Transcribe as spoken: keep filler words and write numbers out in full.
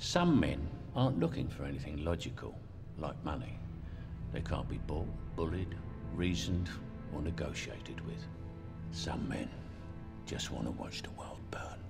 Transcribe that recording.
Some men aren't looking for anything logical, like money. They can't be bought, bullied, reasoned, or negotiated with. Some men just want to watch the world burn.